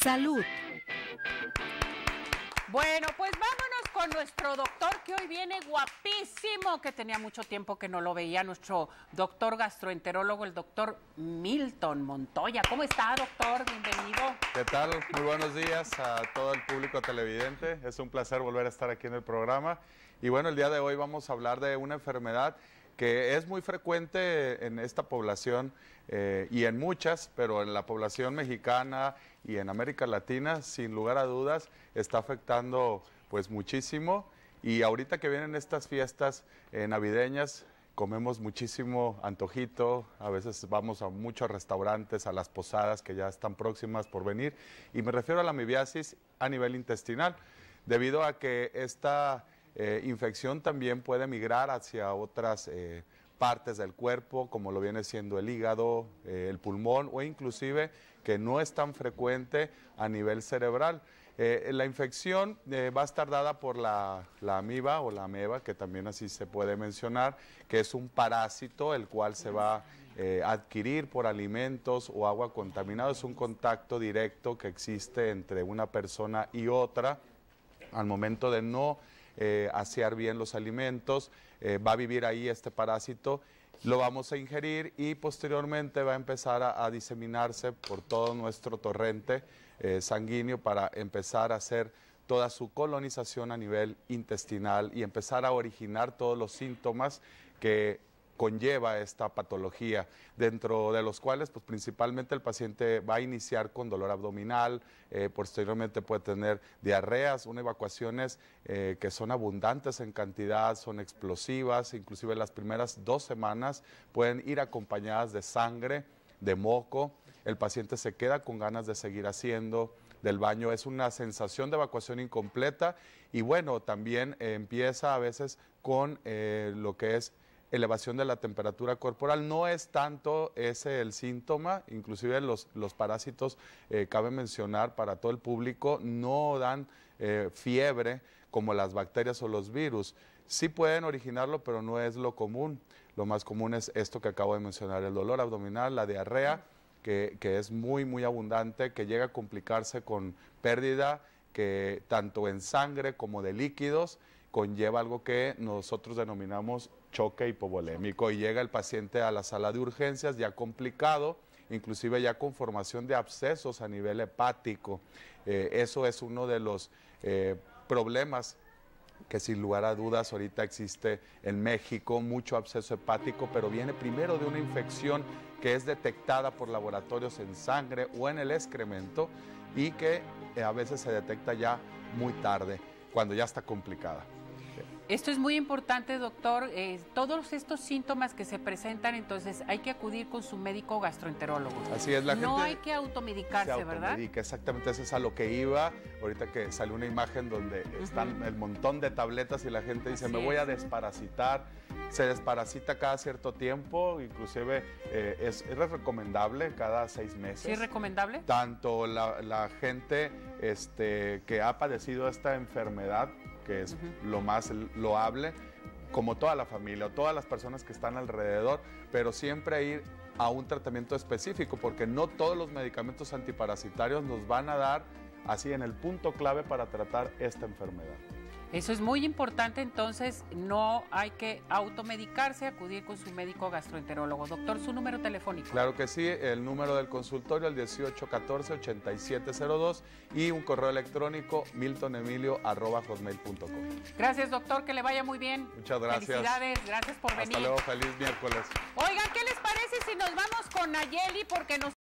Salud. Bueno, pues vámonos con nuestro doctor que hoy viene guapísimo, que tenía mucho tiempo que no lo veía, nuestro doctor gastroenterólogo, el doctor Milton Montoya. ¿Cómo está, doctor? Bienvenido. ¿Qué tal? Muy buenos días a todo el público televidente. Es un placer volver a estar aquí en el programa. Y bueno, el día de hoy vamos a hablar de una enfermedad que es muy frecuente en esta población y en muchas, pero en la población mexicana y en América Latina, sin lugar a dudas, está afectando pues muchísimo. Y ahorita que vienen estas fiestas navideñas, comemos muchísimo antojito, a veces vamos a muchos restaurantes, a las posadas que ya están próximas por venir, y me refiero a la amibiasis a nivel intestinal, debido a que esta infección también puede migrar hacia otras partes del cuerpo, como lo viene siendo el hígado, el pulmón, o inclusive que no es tan frecuente a nivel cerebral. La infección va a estar dada por la amiba o la ameba, que también así se puede mencionar, que es un parásito el cual se va a adquirir por alimentos o agua contaminada. Es un contacto directo que existe entre una persona y otra al momento de no asear bien los alimentos. Va a vivir ahí este parásito, lo vamos a ingerir y posteriormente va a empezar a diseminarse por todo nuestro torrente sanguíneo para empezar a hacer toda su colonización a nivel intestinal y empezar a originar todos los síntomas que conlleva esta patología, dentro de los cuales pues principalmente el paciente va a iniciar con dolor abdominal, posteriormente puede tener diarreas, unas evacuaciones que son abundantes en cantidad, son explosivas, inclusive las primeras 2 semanas pueden ir acompañadas de sangre, de moco, el paciente se queda con ganas de seguir haciendo del baño, es una sensación de evacuación incompleta y bueno, también empieza a veces con lo que es elevación de la temperatura corporal. No es tanto ese el síntoma, inclusive los parásitos, cabe mencionar para todo el público, no dan fiebre como las bacterias o los virus. Sí pueden originarlo, pero no es lo común. Lo más común es esto que acabo de mencionar, el dolor abdominal, la diarrea, que es muy abundante, que llega a complicarse con pérdida que tanto en sangre como de líquidos, conlleva algo que nosotros denominamos choque hipovolémico y llega el paciente a la sala de urgencias ya complicado, inclusive ya con formación de abscesos a nivel hepático. Eso es uno de los problemas que sin lugar a dudas ahorita existe en México, mucho absceso hepático, pero viene primero de una infección que es detectada por laboratorios en sangre o en el excremento y que a veces se detecta ya muy tarde, cuando ya está complicada. Esto es muy importante, doctor. Todos estos síntomas que se presentan, entonces hay que acudir con su médico gastroenterólogo. Así es, la gente no hay que automedicarse, ¿verdad? Exactamente, eso es a lo que iba. Ahorita que salió una imagen donde están el montón de tabletas y la gente dice, me voy a desparasitar. Se desparasita cada cierto tiempo, inclusive es recomendable cada 6 meses. ¿Sí es recomendable? Tanto la gente que ha padecido esta enfermedad, que es lo más loable, como toda la familia o todas las personas que están alrededor, pero siempre ir a un tratamiento específico, porque no todos los medicamentos antiparasitarios nos van a dar así en el punto clave para tratar esta enfermedad. Eso es muy importante, entonces no hay que automedicarse, acudir con su médico gastroenterólogo. Doctor, ¿su número telefónico? Claro que sí, el número del consultorio, el 1814-8702 y un correo electrónico miltonemilio@hotmail.com. Gracias, doctor, que le vaya muy bien. Muchas gracias. Felicidades, gracias por venir. Hasta luego, feliz miércoles. Oigan, ¿qué les parece si nos vamos con Nayeli? Porque nos